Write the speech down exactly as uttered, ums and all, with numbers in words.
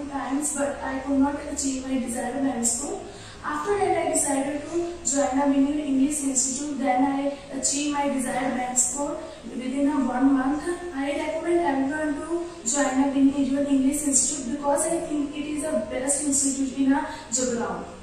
two times, but I could not achieve my desired band score. After that, I decided to join a Vineyard English Institute. Then I achieved my desired band score within a one month. I recommend everyone to join a Vineyard English Institute because I think it is the best institute in a Jugaon.